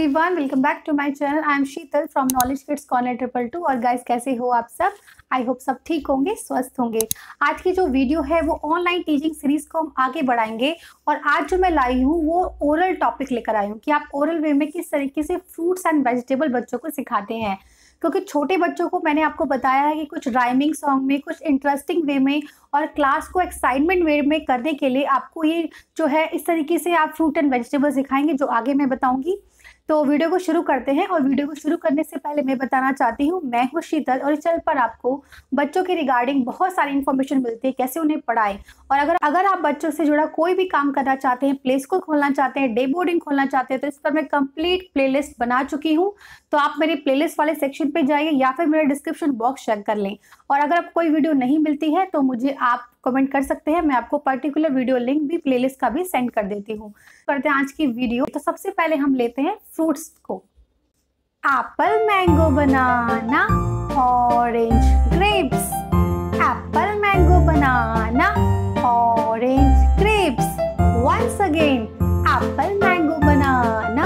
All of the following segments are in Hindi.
Everyone, welcome back to my channel. I am Sheetal from knowledge kids corner 222। और गाइस, कैसे हो आप सब? आई होप सब ठीक होंगे, स्वस्थ होंगे। आज की जो वीडियो है वो ऑनलाइन टीचिंग सीरीज को हम आगे बढ़ाएंगे। और आज जो मैं लाई हूँ वो ओरल टॉपिक लेकर आई हूँ कि आप ओरल वे में किस तरीके से फ्रूट्स एंड वेजिटेबल बच्चों को सिखाते हैं। क्योंकि छोटे बच्चों को मैंने आपको बताया है कि कुछ राइमिंग सॉन्ग में, कुछ इंटरेस्टिंग वे में और क्लास को एक्साइटमेंट वे में करने के लिए आपको ये जो है इस तरीके से आप फ्रूट एंड वेजिटेबल सिखाएंगे, जो आगे मैं बताऊंगी। तो वीडियो को शुरू करते हैं। और वीडियो को शुरू करने से पहले मैं बताना चाहती हूँ, मैं हूँ शीतल और इस चैनल पर आपको बच्चों के रिगार्डिंग बहुत सारी इन्फॉर्मेशन मिलती है, कैसे उन्हें पढ़ाएं। और अगर आप बच्चों से जुड़ा कोई भी काम करना चाहते हैं, प्ले स्कूल खोलना चाहते हैं, डे बोर्डिंग खोलना चाहते हैं, तो इस पर मैं कंप्लीट प्लेलिस्ट बना चुकी हूँ। तो आप मेरे प्लेलिस्ट वाले सेक्शन पे जाइए या फिर मेरे डिस्क्रिप्शन बॉक्स चेक कर लें। और अगर आप कोई वीडियो नहीं मिलती है तो मुझे आप कमेंट कर सकते हैं, मैं आपको पर्टिकुलर वीडियो लिंक भी प्लेलिस्ट का भी सेंड कर देती हूँ। करते हैं आज की वीडियो। तो सबसे पहले हम लेते हैं फ्रूट्स को। Apple, mango, banana, orange, grapes. Apple, mango, banana, orange, grapes. Once again, apple, mango, banana,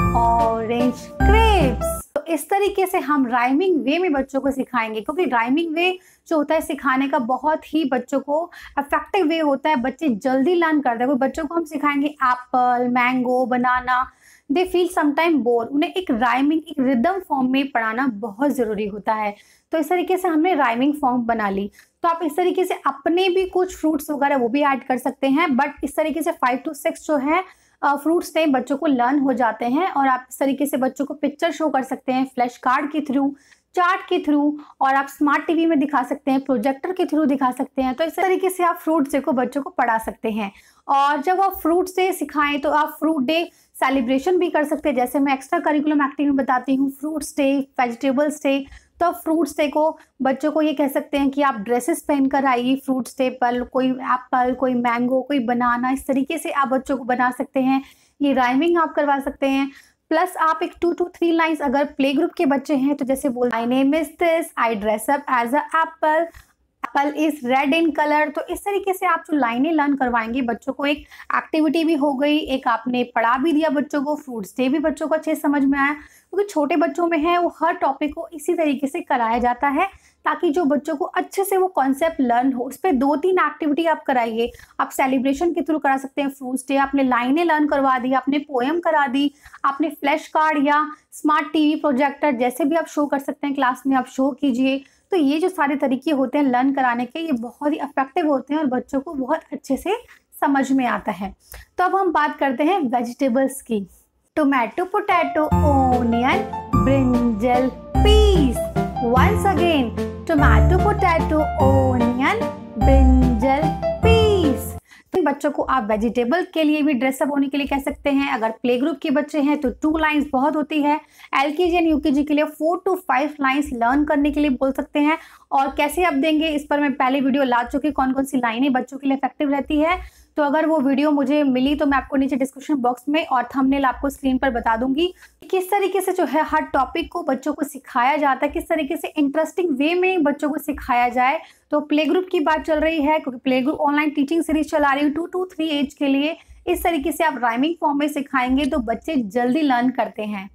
orange, grapes. तो इस तरीके से हम राइमिंग वे में बच्चों को सिखाएंगे, क्योंकि राइमिंग वे जो होता है सिखाने का बहुत ही बच्चों को इफेक्टिव वे होता है। बच्चे जल्दी लर्न करते हैं। बच्चों को हम सिखाएंगे apple, mango, banana, they feel sometime bore. उन्हें एक राइमिंग, एक रिदम फॉर्म में पढ़ाना बहुत ज़रूरी होता है। तो इस तरीके से हमने राइमिंग फॉर्म बना ली। तो आप इस तरीके से अपने भी कुछ फ्रूट्स वगैरह वो भी ऐड कर सकते हैं। बट इस तरीके से 5 to 6 जो है फ्रूट्स नेम बच्चों को लर्न हो जाते हैं। और आप इस तरीके से बच्चों को पिक्चर शो कर सकते हैं, फ्लैश कार्ड के थ्रू, चार्ट के थ्रू, और आप स्मार्ट टीवी में दिखा सकते हैं, प्रोजेक्टर के थ्रू दिखा सकते हैं। तो इस तरीके से आप फ्रूट डे को बच्चों को पढ़ा सकते हैं। और जब आप फ्रूट डे सिखाएं तो आप फ्रूट डे सेलिब्रेशन भी कर सकते हैं। जैसे मैं एक्स्ट्रा करिकुलम एक्टिविटी में बताती हूँ, फ्रूट्स डे, वेजिटेबल्स डे। तो फ्रूट्स डे को बच्चों को ये कह सकते हैं कि आप ड्रेसेस पहन कर आइए फ्रूट्स डे पर। कोई एप्पल, कोई मैंगो, कोई बनाना, इस तरीके से आप बच्चों को बना सकते हैं। ये राइमिंग आप करवा सकते हैं। प्लस आप एक 2 to 3 लाइन्स अगर प्ले ग्रुप के बच्चे हैं तो जैसे बोल, my name is this, I dress up as a apple, apple is red in colour. तो इस तरीके से आप जो लाइनें लर्न करवाएंगे बच्चों को, एक एक्टिविटी भी हो गई, एक आपने पढ़ा भी दिया बच्चों को, फ्रूट्स डे भी बच्चों को अच्छे से समझ में आया। क्योंकि छोटे बच्चों में है वो हर टॉपिक को इसी तरीके से कराया जाता है, ताकि जो बच्चों को अच्छे से वो कॉन्सेप्ट लर्न हो। उस पर 2-3 एक्टिविटी आप कराइए। आप सेलिब्रेशन के थ्रू करा सकते हैं फ्रूट्स डे, आपने लाइनें लर्न करवा दी, आपने पोएम करा दी, आपने फ्लैश कार्ड या स्मार्ट टीवी, प्रोजेक्टर, जैसे भी आप शो कर सकते हैं क्लास में, आप शो कीजिए। तो ये जो सारे तरीके होते हैं लर्न कराने के, ये बहुत ही इफेक्टिव होते हैं और बच्चों को बहुत अच्छे से समझ में आता है। तो अब हम बात करते हैं वेजिटेबल्स की। Tomato, potato, onion, brinjal, peas. Once again, tomato, potato, onion, brinjal, peas. तो बच्चों को आप वेजिटेबल के लिए भी ड्रेसअप होने के लिए कह सकते हैं। अगर प्ले ग्रुप के बच्चे हैं तो 2 लाइन्स बहुत होती है। एलकेजी एंड यूकेजी के लिए 4 to 5 लाइन्स लर्न करने के लिए बोल सकते हैं। और कैसे आप देंगे, इस पर मैं पहले वीडियो ला चुकी, कौन कौन सी लाइनें बच्चों के लिए इफेक्टिव रहती है। तो अगर वो वीडियो मुझे मिली तो मैं आपको नीचे डिस्क्रिप्शन बॉक्स में और थंबनेल आपको स्क्रीन पर बता दूंगी कि किस तरीके से जो है हर टॉपिक को बच्चों को सिखाया जाता है, किस तरीके से इंटरेस्टिंग वे में बच्चों को सिखाया जाए। तो प्ले ग्रुप की बात चल रही है, क्योंकि play group online teaching series चला रही हूँ 2 to 3 एज के लिए। इस तरीके से आप राइमिंग फॉर्म में सिखाएंगे तो बच्चे जल्दी लर्न करते हैं।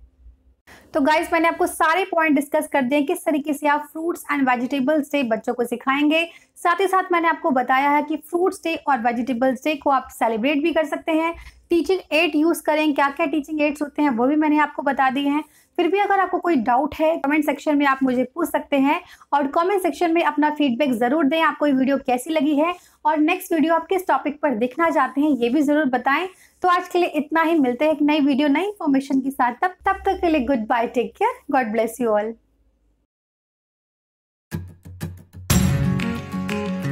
तो गाइस, मैंने आपको सारे पॉइंट डिस्कस कर दिए किस तरीके से आप फ्रूट्स एंड वेजिटेबल्स डे बच्चों को सिखाएंगे। साथ ही साथ मैंने आपको बताया है कि फ्रूट्स डे और वेजिटेबल्स डे को आप सेलिब्रेट भी कर सकते हैं। टीचिंग एड यूज करें, क्या क्या टीचिंग एड्स होते हैं वो भी मैंने आपको बता दिए हैं। फिर भी अगर आपको कोई डाउट है कमेंट सेक्शन में आप मुझे पूछ सकते हैं। और कमेंट सेक्शन में अपना फीडबैक जरूर दें, आपको ये वीडियो कैसी लगी है और नेक्स्ट वीडियो आप किस टॉपिक पर देखना चाहते हैं ये भी जरूर बताएं। तो आज के लिए इतना ही, मिलते हैं एक नई वीडियो नई इन्फॉर्मेशन के साथ। तब तक के लिए good bye, take care, God bless you all.